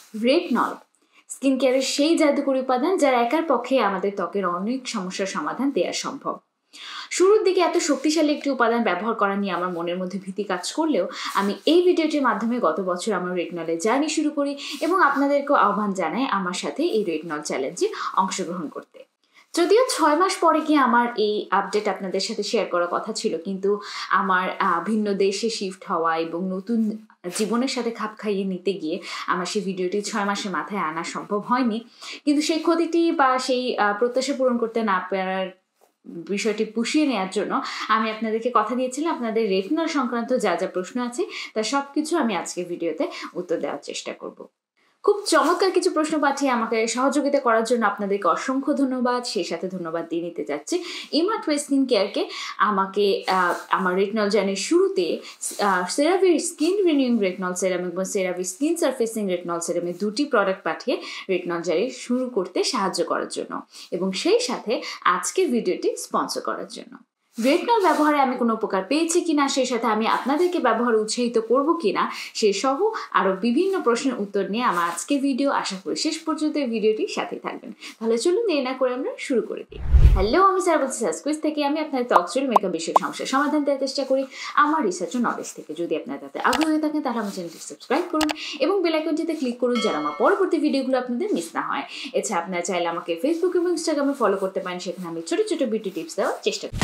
Retinol skin কেয়ারের সেই জাদুকরী উপাদান যার একার পক্ষে আমাদের ত্বকের অনেক সমস্যার সমাধান দেওয়া সম্ভব। শুরুর দিকে এত শক্তিশালী একটি উপাদান ব্যবহার করা নিয়ে আমার মনের মধ্যে ভীতি কাজ করলেও আমি এই ভিডিওটির মাধ্যমে গত বছর আমার রেটনলের জার্নি শুরু করি এবং আপনাদেরকেও আহ্বান জানাই আমার সাথে এই রেটনল চ্যালেঞ্জে অংশগ্রহণ করতে। যদিও 6 মাস পরে গিয়ে আমার এই আপডেট আপনাদের সাথে শেয়ার করার কথা ছিল, কিন্তু আমার ভিন্ন দেশে শিফট হওয়া এবং নতুন জীবনের সাথে খাপ খাইয়ে নিতে গিয়ে আমার সেই ভিডিওটি 6 মাসের মাথায় আনা সম্ভব হয়নি। কিন্তু সেই ক্ষতিটি বা সেই প্রত্যাশা পূরণ করতে না পারার বিষয়টি পুষিয়ে নেওয়ার জন্য আমি আপনাদেরকে কথা দিয়েছিলাম আপনাদের রেটনল সংক্রান্ত যা যা প্রশ্ন আছে তার সব কিছু আমি আজকের ভিডিওতে উত্তর দেওয়ার চেষ্টা করব। খুব চমৎকার কিছু প্রশ্ন পাঠিয়ে আমাকে সহযোগিতা করার জন্য আপনাদেরকে অসংখ্য ধন্যবাদ। সেই সাথে ধন্যবাদ দিয়ে নিতে যাচ্ছি ইমাটওয়ে স্কিন কেয়ারকে। আমাকে আমার রেটনল জার্নির শুরুতে সেরাভির স্কিন রিনিউইং রেটনল সেরাম এবং সেরাভির স্কিন সারফেসিং রেটনল সেরামের দুটি প্রোডাক্ট পাঠিয়ে রেটনল জার্নি শুরু করতে সাহায্য করার জন্য এবং সেই সাথে আজকের ভিডিওটি স্পন্সর করার জন্য। রেটনল ব্যবহারে আমি কোনো উপকার পেয়েছি কিনা, সেই সাথে আমি আপনাদেরকে ব্যবহারে উৎসাহিত করব কিনা, সে সহ আরও বিভিন্ন প্রশ্নের উত্তর নিয়ে আমার আজকের ভিডিও। আশা করি শেষ পর্যন্ত এই ভিডিওটির সাথেই থাকবেন। তাহলে চলুন দেরি না করে আমরা শুরু করে দিই। হ্যালো, আমি সারা বলছি সাসকুইজ থেকে। আমি আপনাদের ত্বক চুল মেকআপ বিষয়ক সমস্যার সমাধান দেওয়ার চেষ্টা করি আমার রিসার্চ ও নলেজ থেকে। যদি আপনারা তাতে আগ্রহ হয়ে থাকেন তাহলে আমার চ্যানেলটি সাবস্ক্রাইব করুন এবং বেল আইকনটিতে ক্লিক করুন যেন আমার পরবর্তী ভিডিওগুলো আপনাদের মিস না হয়। এছাড়া আপনারা চাইলে আমাকে ফেসবুক এবং ইনস্টাগ্রামে ফলো করতে পারেন, সেখানে আমি ছোট ছোট বিউটি টিপস দেওয়ার চেষ্টা করি।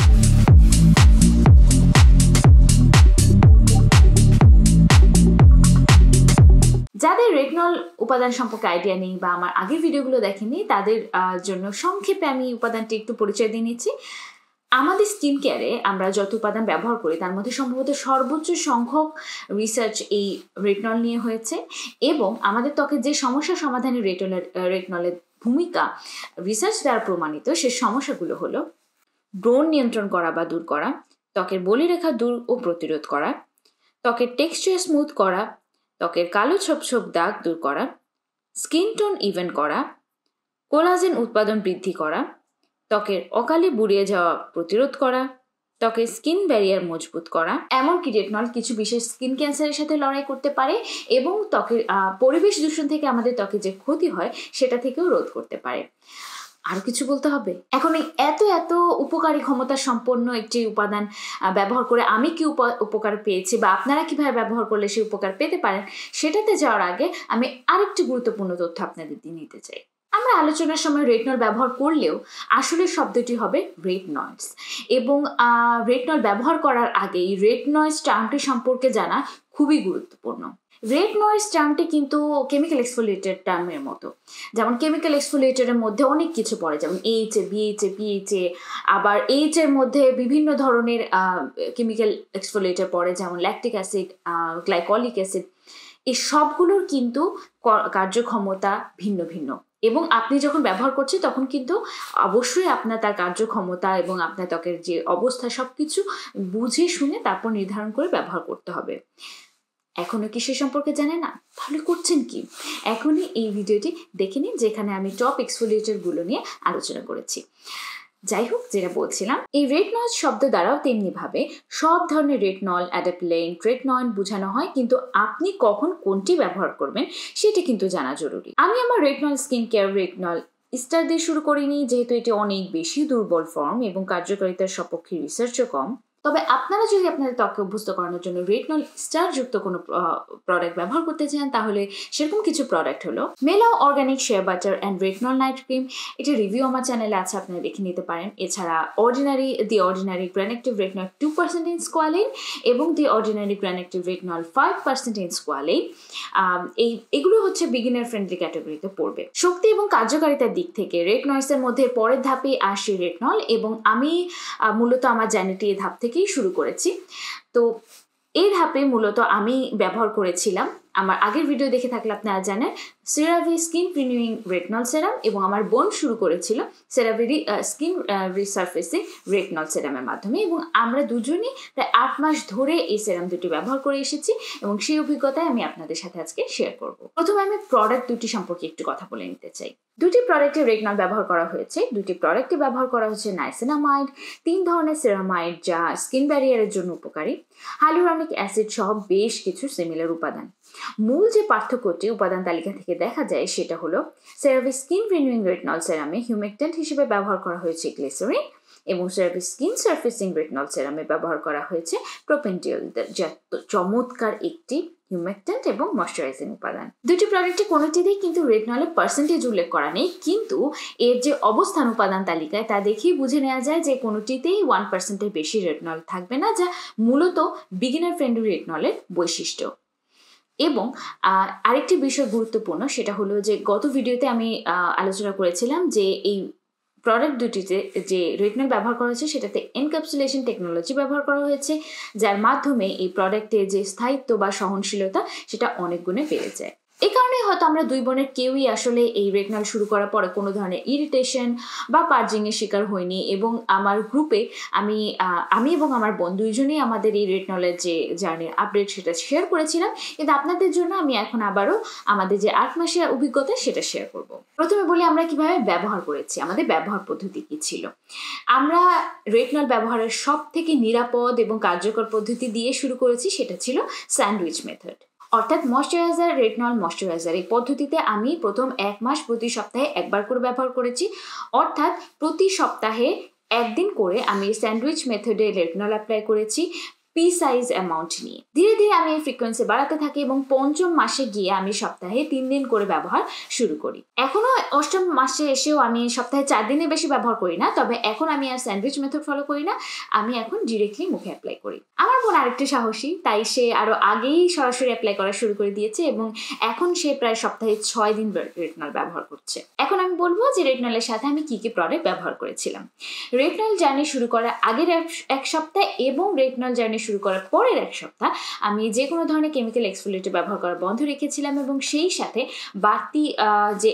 যাদের রেটনল উপাদান সম্পর্কে আইডিয়া নেই বা আমার আগের ভিডিওগুলো দেখেনি তাদের জন্য সংক্ষেপে আমি উপাদানটি একটু পরিচয় দিয়ে নিচ্ছি। আমাদের স্কিন কেয়ারে আমরা যত উপাদান ব্যবহার করি তার মধ্যে সম্ভবত সর্বোচ্চ সংখ্যক রিসার্চ এই রেটনল নিয়ে হয়েছে এবং আমাদের ত্বকের যে সমস্যা সমাধানে রেটনলের ভূমিকা রিসার্চ দ্বারা প্রমাণিত, সে সমস্যাগুলো হলো ব্রণ নিয়ন্ত্রণ করা বা দূর করা, ত্বকের বলিরেখা দূর ও প্রতিরোধ করা, ত্বকের টেক্সচার স্মুথ করা, ত্বকের কালো ছোপ ছোপ দাগ দূর করা, স্কিন টোন ইভেন করা, কোলাজেন উৎপাদন বৃদ্ধি করা, ত্বকের অকালে বুড়িয়ে যাওয়া প্রতিরোধ করা, ত্বকের স্কিন ব্যারিয়ার মজবুত করা। এমনকি রেটনল কিছু বিশেষ স্কিন ক্যান্সারের সাথে লড়াই করতে পারে এবং ত্বকের পরিবেশ দূষণ থেকে আমাদের ত্বকের যে ক্ষতি হয় সেটা থেকেও রোধ করতে পারে। আর কিছু বলতে হবে? এখন এই এত এত উপকারী ক্ষমতা সম্পন্ন একটি উপাদান ব্যবহার করে আমি কি উপকার পেয়েছি বা আপনারা কিভাবে ব্যবহার করলে সেই উপকার পেতে পারেন, সেটাতে যাওয়ার আগে আমি আরেকটি গুরুত্বপূর্ণ তথ্য আপনাদের দিয়ে নিতে চাই। আমরা আলোচনার সময় রেটনল ব্যবহার করলেও আসলে শব্দটি হবে রেটনয়েডস এবং রেটনল ব্যবহার করার আগে এই রেটনয়েডস টার্মটি সম্পর্কে জানা খুবই গুরুত্বপূর্ণ। রেটনয়েডস টার্মটি কিন্তু কেমিক্যাল এক্সফোলিয়েটেড টার্মের মতো, যেমন কেমিক্যাল এক্সফোলিয়েটেডের মধ্যে অনেক কিছু পড়ে, যেমন এইচএ, বিএইচএ, পিএইচএ, আবার এইচ এর মধ্যে বিভিন্ন ধরনের কেমিক্যাল এক্সফোলিয়েটার পড়ে, যেমন ল্যাকটিক অ্যাসিড, গ্লাইকলিক অ্যাসিড। এই সবগুলোর কিন্তু কার্যক্ষমতা ভিন্ন ভিন্ন এবং আপনি যখন ব্যবহার করছেন তখন কিন্তু অবশ্যই আপনার তার কার্যক্ষমতা এবং আপনার ত্বকের যে অবস্থা সবকিছু বুঝে শুনে তারপর নির্ধারণ করে ব্যবহার করতে হবে। এখনো কি সে সম্পর্কে জানেন না? তাহলে করছেন কি? এখনই এই ভিডিওটি দেখে নিন, যেখানে আমি টপ এক্সফোলিয়েটরগুলো নিয়ে আলোচনা করেছি। যাই হোক, যেটা বলছিলাম, এই রেটনল শব্দ দ্বারাও তেমনিভাবে সব ধরনের রেটনল, অ্যাডাপ্টলেন, ট্রেটনয়েড বোঝানো হয়, কিন্তু আপনি কখন কোনটি ব্যবহার করবেন সেটা কিন্তু জানা জরুরি। আমি আমার retinol skin care retinol star দিয়ে শুরু করিনি, যেহেতু এটি অনেক বেশি দুর্বল ফর্ম এবং কার্যকারিতার সপক্ষে রিসার্চও কম। তবে আপনারা যদি আপনাদের ত্বককে অভ্যস্ত করানোর জন্য রেটনল স্টার যুক্ত কোনো প্রোডাক্ট ব্যবহার করতে চান, তাহলে সেরকম কিছু প্রোডাক্ট হলো মেলা organic shea butter and retinol night cream. এটি রিভিউ আমার চ্যানেলে আছে, আপনারা দেখে নিতে পারেন। এছাড়া the ordinary granactive retinol 2% in squalane এবং the ordinary granactive retinol 5% in squalane. এগুলো হচ্ছে বিগিনার ফ্রেন্ডলি ক্যাটাগরিতে পড়বে। শক্তি এবং কার্যকারিতার দিক থেকে রেটনয়েডসের মধ্যে পরের ধাপে আসে রেটনল এবং আমি মূলত আমার জার্নিটি এই ধাপ থেকেই শুরু করেছি। তো এই ধাপে মূলত আমি ব্যবহার করেছিলাম, আমার আগের ভিডিও দেখে থাকলে আপনারা জানেন, CeraVe skin renewing retinol serum এবং আমার বোন শুরু করেছিল সেরাভি স্কিন রিসারফেসিং রেটনল সেরামের মাধ্যমে এবং আমরা দুজনই প্রায় 8 মাস ধরে এই সেরাম দুটি ব্যবহার করে এসেছি এবং সেই অভিজ্ঞতায় আমি আপনাদের সাথে আজকে শেয়ার করব। প্রথমে আমি প্রোডাক্ট দুটি সম্পর্কে একটু কথা বলে নিতে চাই। দুটি প্রোডাক্টে রেটনল ব্যবহার করা হয়েছে। দুটি প্রোডাক্টে ব্যবহার করা হচ্ছে নাইসিনামাইড, 3 ধরনের সেরামাইড যা স্কিন ব্যারিয়ারের জন্য উপকারী, হাইলুরনিক অ্যাসিড সহ বেশ কিছু সিমিলার উপাদান। মূল যে পার্থক্যটি উপাদান তালিকা থেকে দেখা যায় সেটা হলো সেরাভে স্কিন রিনিউইং রেটিনল সেরামে হিউমেকট্যান্ট হিসেবে ব্যবহার করা হয়েছে গ্লিসারিন এবং সেরাভে স্কিন সার্ফেসিং রেটিনল সেরামে ব্যবহার করা হয়েছে প্রোপেনডিওল, যা চমৎকার একটি হিউমেকট্যান্ট এবং ময়শ্চারাইজিং উপাদান। দুটি প্রোডাক্টে কোনোটিতেই কিন্তু রেটিনলের পার্সেন্টেজ উল্লেখ করা নেই, কিন্তু এর যে অবস্থান উপাদান তালিকায় তা দেখেই বুঝে নেওয়া যায় যে কোনোটিতেই 1%-এর বেশি রেটিনল থাকবে না, যা মূলত বিগিনার ফ্রেন্ডলি রেটিনলের বৈশিষ্ট্য। এবং আরেকটি বিষয় গুরুত্বপূর্ণ, সেটা হলো যে গত ভিডিওতে আমি আলোচনা করেছিলাম যে এই প্রোডাক্ট দুটিতে যে রেটিনল ব্যবহার করা হয়েছে সেটাতে এনক্যাপসুলেশন টেকনোলজি ব্যবহার করা হয়েছে, যার মাধ্যমে এই প্রোডাক্টের যে স্থায়িত্ব বা সহনশীলতা সেটা অনেক গুণে বেড়ে যায়। এই কারণে হয়তো আমরা দুই বোনের কেউই আসলে এই রেটিনল শুরু করার পরে কোনো ধরনের ইরিটেশন বা পার্জিংয়ের শিকার হয়নি, এবং আমার গ্রুপে আমি এবং আমার বোন দুইজনেই আমাদের এই রেটিনলের যে জার্নির আপডেট সেটা শেয়ার করেছিলাম। কিন্তু আপনাদের জন্য আমি এখন আবারও আমাদের যে 8 মাসের অভিজ্ঞতা সেটা শেয়ার করব। প্রথমে বলি আমরা কিভাবে ব্যবহার করেছি, আমাদের ব্যবহার পদ্ধতি কি ছিল। আমরা রেটিনল ব্যবহারের সব থেকে নিরাপদ এবং কার্যকর পদ্ধতি দিয়ে শুরু করেছি, সেটা ছিল স্যান্ডউইচ মেথড, অর্থাৎ ময়শ্চারাইজার রেটিনল ময়শ্চারাইজার। এই পদ্ধতিতে আমি প্রথম 1 মাস প্রতি সপ্তাহে একবার করে ব্যবহার করেছি, অর্থাৎ প্রতি সপ্তাহে একদিন করে আমি স্যান্ডউইচ মেথডে রেটিনল অ্যাপ্লাই করেছি পি সাইজ অ্যামাউন্ট নিয়ে। ধীরে ধীরে আমি এই ফ্রিকোয়েন্সি বাড়াতে থাকি এবং 5ম মাসে গিয়ে আমি সপ্তাহে 3 দিন করে ব্যবহার শুরু করি। এখনো 8ম মাসে এসেও আমি সপ্তাহে 4 দিনের বেশি ব্যবহার করি না, তবে এখন আমি আর স্যান্ডউইচ মেথড ফলো করি না, আমি এখন ডিরেক্টলি মুখে অ্যাপ্লাই করি। আমার বোন আরেকটু সাহসী, তাই সে আরো আগেই সরাসরি অ্যাপ্লাই করা শুরু করে দিয়েছে এবং এখন সে প্রায় সপ্তাহে 6 দিন রেটিনল ব্যবহার করছে। এখন আমি বলবো যে রেটিনলের সাথে আমি কি কি প্রোডাক্ট ব্যবহার করেছিলাম। রেটিনল জার্নি শুরু করার আগের 1 সপ্তাহ এবং রেটিনল জার্নি শুরু করার পরের 1 সপ্তাহ আমি যে কোনো ধরনের কেমিক্যাল এক্সফোলিয়েটর ব্যবহার করা বন্ধ রেখেছিলাম, এবং সেই সাথে বাড়তি যে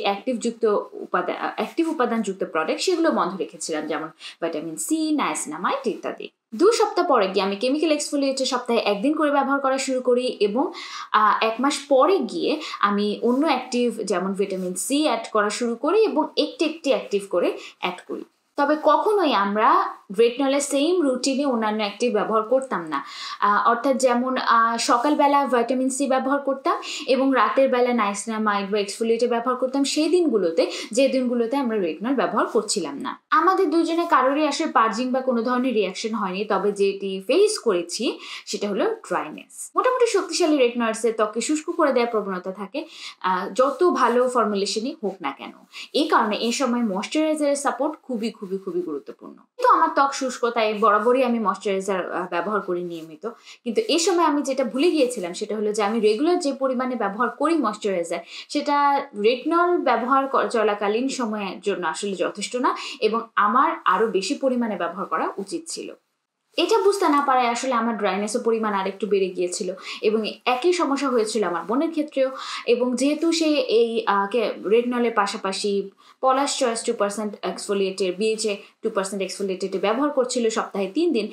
অ্যাক্টিভ উপাদানযুক্ত প্রোডাক্ট সেগুলো বন্ধ রেখেছিলাম, যেমন ভিটামিন সি, নায়াসিনামাইড ইত্যাদি। 2 সপ্তাহ পরে গিয়ে আমি কেমিক্যাল এক্সফোলিয়েটর সপ্তাহে 1 দিন করে ব্যবহার করা শুরু করি, এবং 1 মাস পরে গিয়ে আমি অন্য অ্যাক্টিভ যেমন ভিটামিন সি অ্যাড করা শুরু করি এবং একটি অ্যাক্টিভ করে অ্যাড করি। তবে কখনোই আমরা রেটিনলের সেম রুটিনে অন্যান্য অ্যাক্টিভ ব্যবহার করতাম না, অর্থাৎ যেমন সকালবেলা ভিটামিন সি ব্যবহার করতাম এবং রাতের বেলা নাইসিনামাইড বা এক্সফোলিয়েটর ব্যবহার করতাম সেই দিনগুলোতে, যে দিনগুলোতে আমরা রেটিনল ব্যবহার করছিলাম না। আমাদের দুজনে কারোরই আসলে পার্জিং বা কোনো ধরনের রিয়াকশন হয়নি, তবে যেটি ফেস করেছি সেটা হলো ড্রাইনেস। মোটামুটি শক্তিশালী রেটিনয়েডসের ত্বকে শুষ্ক করে দেওয়ার প্রবণতা থাকে, যত ভালো ফর্মুলেশনই হোক না কেন। এই কারণে এই সময় ময়শ্চারাইজারের সাপোর্ট খুবই গুরুত্বপূর্ণ। কিন্তু আমার ত্বক শুষ্ক, তাই বরাবরই আমি ময়শ্চারাইজার ব্যবহার করি নিয়মিত। কিন্তু এই সময় আমি যেটা ভুলে গিয়েছিলাম সেটা হলো যে আমি রেগুলার যে পরিমাণে ব্যবহার করি ময়শ্চারাইজার, সেটা রেটিনল ব্যবহার চলাকালীন সময়ের জন্য আসলে যথেষ্ট না, এবং আমার আরো বেশি পরিমাণে ব্যবহার করা উচিত ছিল। এটা বুঝতে না পারায় আসলে আমার ড্রাইনেসের পরিমাণ আরেকটু বেড়ে গিয়েছিল, এবং একই সমস্যা হয়েছিল আমার বোনের ক্ষেত্রেও। এবং যেহেতু সে এই রেটিনলের পাশাপাশি পলাশ চয়েস 2% এক্সফোলিয়েটের, BHA 2% এক্সফোলিয়েটেড ব্যবহার করছিল সপ্তাহে 3 দিন,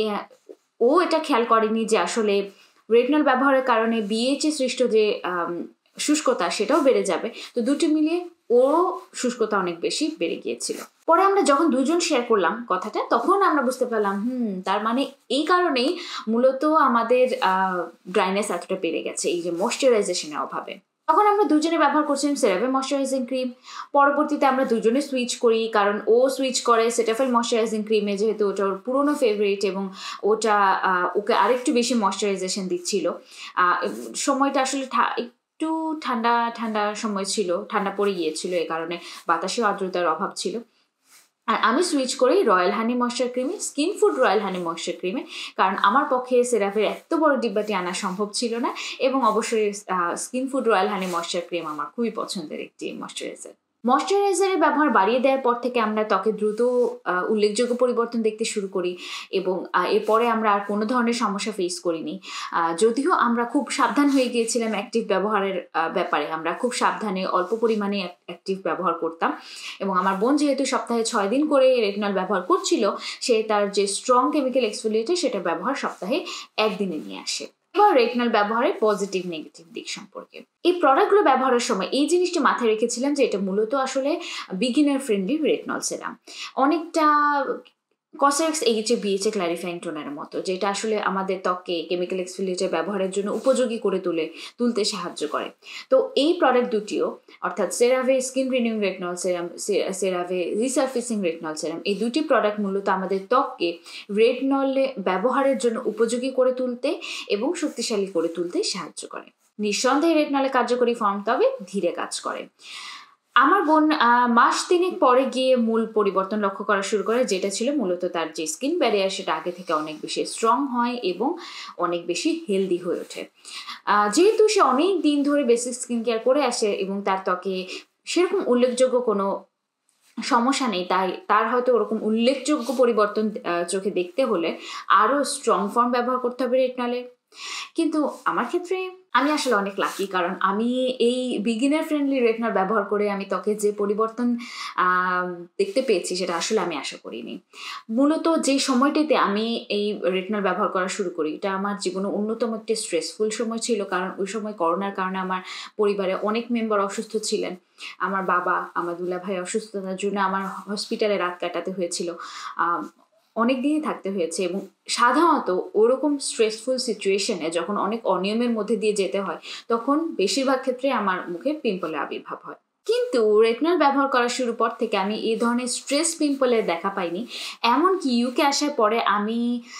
ও এটা খেয়াল করেনি যে আসলে রেটিনল ব্যবহারের কারণে BHA সৃষ্ট যে শুষ্কতা সেটাও বেড়ে যাবে। তো দুটি মিলিয়ে ওরও শুষ্কতা অনেক বেশি বেড়ে গিয়েছিল। পরে আমরা যখন দুজন শেয়ার করলাম কথাটা, তখন আমরা বুঝতে পারলাম তার মানে এই কারণেই মূলত আমাদের ড্রাইনেস এতটা বেড়ে গেছে, এই যে ময়শ্চারাইজেশনের অভাবে। তখন আমরা দুজনে ব্যবহার করছিলাম সেরাভে ময়শ্চারাইজিং ক্রিম। পরবর্তীতে আমরা দুজনে সুইচ করি, কারণ ও সুইচ করে সেটাফিল ময়শ্চারাইজিং ক্রিমে, যেহেতু ওটা ওর পুরোনো ফেভারিট এবং ওটা ওকে আরেকটু বেশি ময়শ্চারাইজেশন দিচ্ছিল। সময়টা আসলে একটু ঠান্ডা সময় ছিল, ঠান্ডা পড়ে গিয়েছিল, এই কারণে বাতাসে আর্দ্রতার অভাব ছিল। আর আমি সুইচ করি রয়্যাল হানি ময়শ্চার ক্রিমে, skin food royal honey moisture ক্রিমে, কারণ আমার পক্ষে সেরাভের এত বড় ডিব্বাটি আনা সম্ভব ছিল না, এবং অবশ্যই skin food royal honey moisture cream আমার খুবই পছন্দের একটি ময়শ্চারাইজার। ময়শ্চারাইজারের ব্যবহার বাড়িয়ে দেওয়ার পর থেকে আমরা ত্বকে দ্রুত উল্লেখযোগ্য পরিবর্তন দেখতে শুরু করি, এবং এরপরে আমরা আর কোনো ধরনের সমস্যা ফেস করিনি। যদিও আমরা খুব সাবধান হয়ে গিয়েছিলাম অ্যাক্টিভ ব্যবহারের ব্যাপারে, আমরা খুব সাবধানে অল্প পরিমাণে অ্যাক্টিভ ব্যবহার করতাম, এবং আমার বোন যেহেতু সপ্তাহে 6 দিন করে রেটিনল ব্যবহার করছিল, সে তার যে স্ট্রং কেমিক্যাল এক্সফোলিয়েটর সেটা ব্যবহার সপ্তাহে 1 দিনে নিয়ে আসে। এবার রেটিনল ব্যবহারের পজিটিভ নেগেটিভ দিক সম্পর্কে। এই প্রোডাক্টগুলো ব্যবহারের সময় এই জিনিসটি মাথায় রেখেছিলাম যে এটা মূলত আসলে বিগিনার ফ্রেন্ডলি রেটিনল সেরাম। অনেকটা কসরেক্স এইচএ বিএচএ ক্ল্যারিফাইং টোনারের মতো, যেটা আসলে আমাদের ত্বককে কেমিক্যাল এক্সফোলিয়েটর ব্যবহারের জন্য উপযোগী করে তুলতে সাহায্য করে। তো এই প্রোডাক্ট দুটিও, অর্থাৎ CeraVe skin renewing retinol serum, CeraVe resurfacing retinol serum, এই দুটি প্রোডাক্ট মূলত আমাদের ত্বককে রেটিনলে ব্যবহারের জন্য উপযোগী করে তুলতে এবং শক্তিশালী করে তুলতে সাহায্য করে। নিঃসন্দেহে রেটিনলে কার্যকরী ফর্ম, তবে ধীরে কাজ করে। আমার বোন মাস 3 পরে গিয়ে মূল পরিবর্তন লক্ষ্য করা শুরু করে, যেটা ছিল মূলত তার যে স্কিন ব্যারিয়ার সেটা আগে থেকে অনেক বেশি স্ট্রং হয় এবং অনেক বেশি হেলদি হয়ে ওঠে। যেহেতু সে অনেক দিন ধরে বেসিক স্কিন কেয়ার করে আসে এবং তার ত্বকে সেরকম উল্লেখযোগ্য কোনো সমস্যা নেই, তাই তার হয়তো ওরকম উল্লেখযোগ্য পরিবর্তন চোখে দেখতে হলে আরও স্ট্রং ফর্ম ব্যবহার করতে হবে রেটিনলে। কিন্তু আমার ক্ষেত্রে আমি আসলে অনেক লাকি, কারণ আমি এই বিগিনার ফ্রেন্ডলি রেটিনল ব্যবহার করে আমি ত্বকে যে পরিবর্তন দেখতে পেয়েছি সেটা আসলে আমি আশা করিনি। মূলত যে সময়টিতে আমি এই রেটিনল ব্যবহার করা শুরু করি, এটা আমার জীবনে অন্যতম একটি স্ট্রেসফুল সময় ছিল, কারণ ওই সময় করোনার কারণে আমার পরিবারে অনেক মেম্বার অসুস্থ ছিলেন। আমার বাবা, আমার দুলা ভাই অসুস্থতার জন্য আমার হসপিটালে রাত কাটাতে হয়েছিল, অনেক দিনই থাকতে হয়েছে। এবং সাধারণত ওরকম স্ট্রেসফুল সিচুয়েশনে যখন অনেক অনিয়মের মধ্যে দিয়ে যেতে হয়, তখন বেশিরভাগ ক্ষেত্রে আমার মুখে পিম্পলের আবির্ভাব হয়। কিন্তু রেটিনল ব্যবহার করা শুরু পর থেকে আমি এই ধরনের স্ট্রেস পিম্পলের দেখা পাইনি। এমনকি ইউকে আসার পরে আমি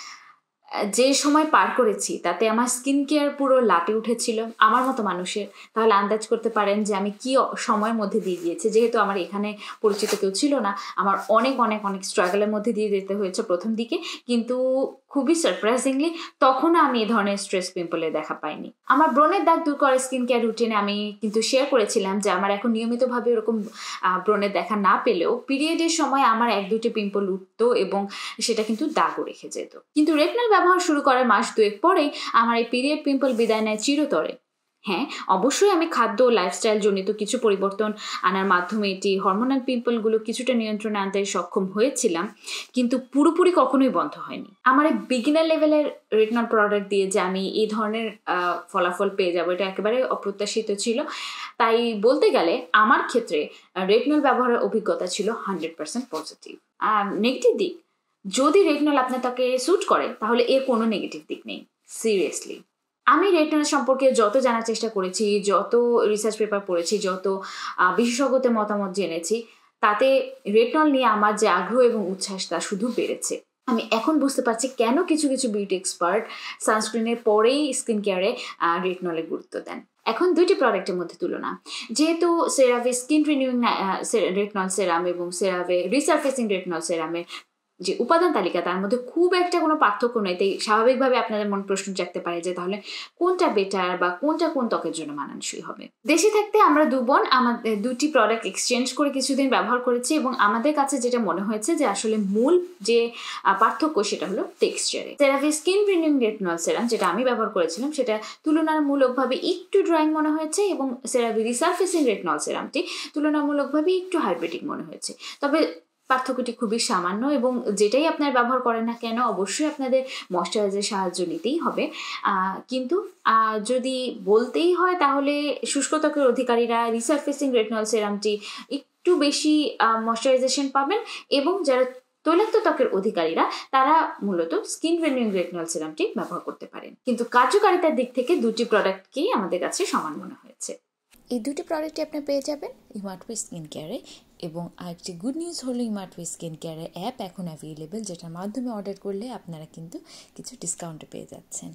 যে সময় পার করেছি তাতে আমার স্কিন কেয়ার পুরো লাটে উঠেছিল আমার মতো মানুষের। তাহলে আন্দাজ করতে পারেন যে আমি কি সময়ের মধ্যে দিয়ে দিয়েছি। যেহেতু আমার এখানে পরিচিত কেউ ছিল না, আমার অনেক অনেক অনেক স্ট্রাগলের মধ্যে দিয়ে যেতে হয়েছে প্রথম দিকে, কিন্তু খুবই সারপ্রাইজিংলি তখনও আমি এই ধরনের স্ট্রেস পিম্পলে দেখা পাইনি। আমার ব্রণের দাগ দূর করে স্কিন কেয়ার রুটিনে আমি কিন্তু শেয়ার করেছিলাম যে আমার এখন নিয়মিতভাবে এরকম ব্রণের দেখা না পেলেও পিরিয়ডের সময় আমার 1-2টি পিম্পল উঠতো এবং সেটা কিন্তু দাগও রেখে যেত। কিন্তু রেটিনল ব্যবহার শুরু করার মাস 2 পরেই আমার এই পিরিয়ড পিম্পল বিদায় নেয় চিরতরে। হ্যাঁ, অবশ্যই আমি খাদ্য ও লাইফস্টাইল জনিত কিছু পরিবর্তন আনার মাধ্যমে এটি হরমোনাল পিম্পলগুলো কিছুটা নিয়ন্ত্রণে আনতে সক্ষম হয়েছিলাম, কিন্তু পুরোপুরি কখনোই বন্ধ হয়নি। আমার এই বিগিনার লেভেলের রেটিনল প্রোডাক্ট দিয়ে যে আমি এই ধরনের ফলাফল পেয়ে যাবো, এটা একেবারে অপ্রত্যাশিত ছিল। তাই বলতে গেলে আমার ক্ষেত্রে রেটিনল ব্যবহারের অভিজ্ঞতা ছিল 100% পজিটিভ। নেগেটিভ দিক, যদি রেটিনল আপনার ত্বকে স্যুট করে তাহলে এর কোনো নেগেটিভ দিক নেই, সিরিয়াসলি। আমি রেটিনল সম্পর্কে যত জানার চেষ্টা করেছি, যত রিসার্চ পেপার পড়েছি, যত বিশেষজ্ঞদের মতামত জেনেছি, তাতে রেটিনল নিয়ে আমার যে আগ্রহ এবং উচ্ছ্বাস তা শুধু বেড়েছে। আমি এখন বুঝতে পারছি কেন কিছু কিছু বিউটি এক্সপার্ট সানস্ক্রিনের পরেই স্কিন কেয়ারে রেটিনলে গুরুত্ব দেন। এখন 2টি প্রোডাক্টের মধ্যে তুলনা, যেহেতু CeraVe skin renewing retinol serum এবং সেরাভে রিসারফেসিং রেটিনল সেরামের যে উপাদান তালিকা তার মধ্যে খুব একটা কোনো পার্থক্য নেই, তাই স্বাভাবিকভাবে আপনাদের মন প্রশ্ন জাগতে পারে যে তাহলে কোনটা বেটার বা কোনটা কোন ত্বকের জন্য মানানসই হবে। দেশে থাকতে আমরা 2 বোন আমাদের 2টি প্রোডাক্ট এক্সচেঞ্জ করে কিছুদিন ব্যবহার করেছি এবং আমাদের কাছে যেটা মনে হয়েছে যে আসলে মূল যে পার্থক্য সেটা হলো টেক্সচারে। CeraVe skin renewing retinol serum যেটা আমি ব্যবহার করেছিলাম সেটা তুলনামূলকভাবে একটু ড্রাইং মনে হয়েছে এবং সেরাভে রিসারফেসিং রেটিনল সেরামটি তুলনামূলকভাবে একটু হাইড্রেটিং মনে হয়েছে। তবে পার্থক্যটি খুবই সামান্য এবং যেটাই আপনার ব্যবহার করেন না কেন অবশ্যই আপনাদের ময়শ্চারাইজারের সাহায্য নিতেই হবে। কিন্তু যদি বলতেই হয় তাহলে শুষ্ক ত্বকের অধিকারীরা রিসারফেসিং রেটিনল সেরামটি একটু বেশি ময়শ্চারাইজেশন পাবেন এবং যারা তৈলাক্ত ত্বকের অধিকারীরা তারা মূলত স্কিন রিনিউইং রেটিনল সেরামটি ব্যবহার করতে পারেন। কিন্তু কার্যকারিতার দিক থেকে 2টি প্রোডাক্টকেই আমাদের কাছে সমান মনে হয়েছে। এই 2টি প্রোডাক্টই আপনি পেয়ে যাবেন ইমার্টওয়ে স্কিন কেয়ারে। এবং আরেকটি গুড নিউজ হলো ইমার্টওয়ে স্কিন কেয়ারের অ্যাপ এখন অ্যাভেলেবেল, যেটার মাধ্যমে অর্ডার করলে আপনারা কিন্তু কিছু ডিসকাউন্টে পেয়ে যাচ্ছেন।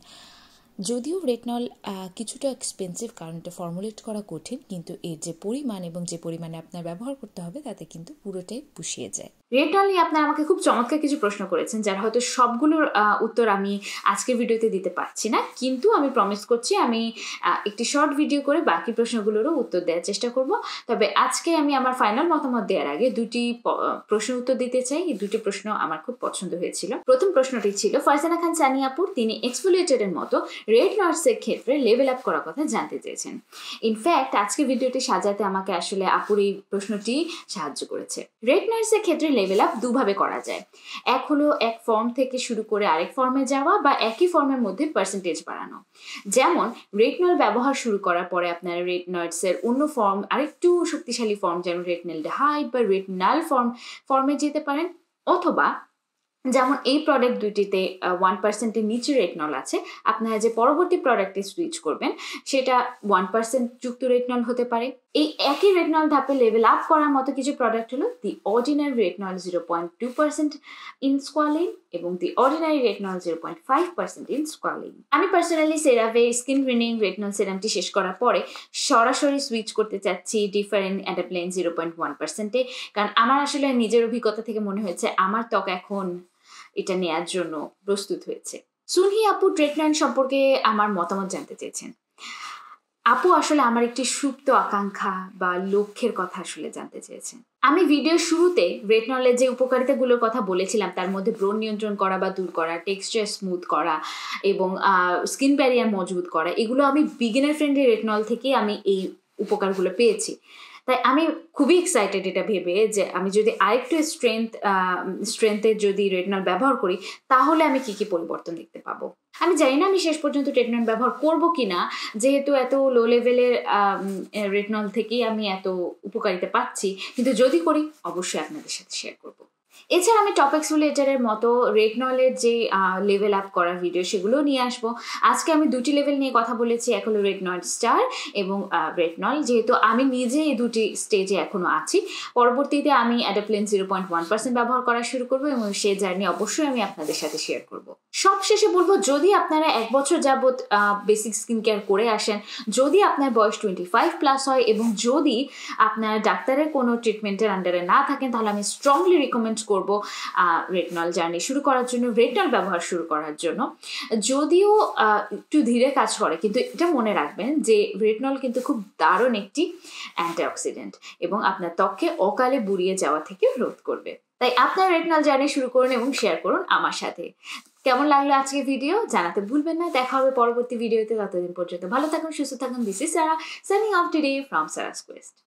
যদিও রেটিনল কিছুটা এক্সপেন্সিভ, কারণ এটা ফর্মুলেট করা কঠিন, কিন্তু এর যে পরিমাণ এবং যে পরিমাণে আপনার ব্যবহার করতে হবে তাতে কিন্তু পুরোটাই পুষিয়ে যায়। রেটিনল নিয়ে আপনারা আমাকে খুব চমৎকার কিছু প্রশ্ন করেছেন, যার হয়তো সবগুলোর উত্তর আমি আজকের ভিডিওতে দিতে পারছি না, কিন্তু আমি প্রমিস করছি আমি একটি শর্ট ভিডিও করে বাকি প্রশ্নগুলোরও উত্তর দেওয়ার চেষ্টা করব। তবে আজকে আমি আমার ফাইনাল মতামত দেওয়ার আগে 2টি প্রশ্নের উত্তর দিতে চাই। এই 2টি প্রশ্ন আমার খুব পছন্দ হয়েছিল। প্রথম প্রশ্নটি ছিল ফারজানা খান সানি আপুর, তিনি এক্সফোলিয়েটরের মতো রেটিনলসের ক্ষেত্রে লেভেল আপ করার কথা জানতে চেয়েছেন। ইনফ্যাক্ট আজকে ভিডিওটি সাজাতে আমাকে আসলে আপুর এই প্রশ্নটি সাহায্য করেছে। রেটিনলসের ক্ষেত্রে লেভেল আপ দুভাবে করা যায়। এক হলো এক ফর্ম থেকে শুরু করে আরেক ফর্মে যাওয়া বা একই ফর্মের মধ্যে পার্সেন্টেজ বাড়ানো। যেমন রেটিনল ব্যবহার শুরু করার পরে আপনারা রেটিনয়েডসের অন্য ফর্ম, আরেকটু শক্তিশালী ফর্ম যেমন রেটিনল হাইড বা রেটিনাল ফর্মে যেতে পারেন, অথবা যেমন এই প্রোডাক্ট দুটিতে 1%-এর নিচে রেটনল আছে, আপনারা যে পরবর্তী প্রোডাক্টে সুইচ করবেন সেটা 1% যুক্ত রেটনল হতে পারে। এই একই রেটনল ধাপে লেভেল আপ করার মতো কিছু প্রোডাক্ট হলো the ordinary retinol 0.2% in squalane এবং the ordinary retinol 0.5% in squalane. আমি personally CeraVe skin renewing retinol সিরামটি শেষ করার পরে সরাসরি সুইচ করতে চাচ্ছি ডিফারেন্ট অ্যাডাপ্লেন 0.1%-এ, কারণ আমার আসলে নিজের অভিজ্ঞতা থেকে মনে হয়েছে আমার ত্বক এখন এটা নেয়ার জন্য প্রস্তুত হয়েছে। সুনহি আপু ট্রিটমেন্ট সম্পর্কে আমার মতামত জানতে চেয়েছেন। আপু আসলে আমার একটি সুপ্ত আকাঙ্ক্ষা বা লক্ষ্যের কথা আসলে জানতে চেয়েছেন। আমি ভিডিওর শুরুতে রেটনলের যে উপকারিতাগুলোর কথা বলেছিলাম তার মধ্যে ব্রণ নিয়ন্ত্রণ করা বা দূর করা, টেক্সচার স্মুথ করা এবং স্কিন ব্যারিয়ার মজবুত করা, এগুলো আমি বিগিনার ফ্রেন্ডলি রেটনল থেকে আমি এই উপকারগুলো পেয়েছি। তাই আমি খুবই এক্সাইটেড এটা ভেবে যে আমি যদি আরেকটু স্ট্রেংথের যদি রেটনল ব্যবহার করি তাহলে আমি কি কি পরিবর্তন দেখতে পাবো। আমি জানি না আমি শেষ পর্যন্ত রেটনল ব্যবহার করব কিনা, যেহেতু এত লো লেভেলের রেটনল থেকেই আমি এত উপকারিতা পাচ্ছি, কিন্তু যদি করি অবশ্যই আপনাদের সাথে শেয়ার করবো। এছাড়া আমি টপ এক্সফোলিয়েটারের মতো রেটনলের যে লেভেল আপ করার ভিডিও সেগুলো নিয়ে আসবো। আজকে আমি দুটি লেভেল নিয়ে কথা বলেছি, এক হলো রেটনল স্টার এবং রেটনল, যেহেতু আমি নিজে এই দুটি স্টেজে এখনো আছি। পরবর্তীতে আমি অ্যাডাপ্লেন 0.1% ব্যবহার করা শুরু করবো এবং সেই জার্নি অবশ্যই আমি আপনাদের সাথে শেয়ার করব। সবশেষে বলবো, যদি আপনারা 1 বছর যাবত বেসিক স্কিন কেয়ার করে আসেন, যদি আপনার বয়স 25+ হয় এবং যদি আপনার ডাক্তারের কোনো ট্রিটমেন্টের আন্ডারে না থাকেন, তাহলে আমি স্ট্রংলি রিকমেন্ড করব রেটনল জার্নি শুরু করার জন্য, রেটনল ব্যবহার শুরু করার জন্য। যদিও একটু ধীরে কাজ করে, কিন্তু এটা মনে রাখবেন যে রেটনল কিন্তু খুব দারুণ একটি অ্যান্টিঅক্সিডেন্ট এবং আপনার ত্বককে অকালে বুড়িয়ে যাওয়া থেকে রোধ করবে। তাই আপনার রেটনল জার্নি শুরু করুন এবং শেয়ার করুন আমার সাথে। কেমন লাগলো আজকের ভিডিও জানাতে ভুলবেন না। দেখা হবে পরবর্তী ভিডিওতে। ততদিন পর্যন্ত ভালো থাকুন, সুস্থ থাকুন। This is Sara, signing off today from Sara's Quest.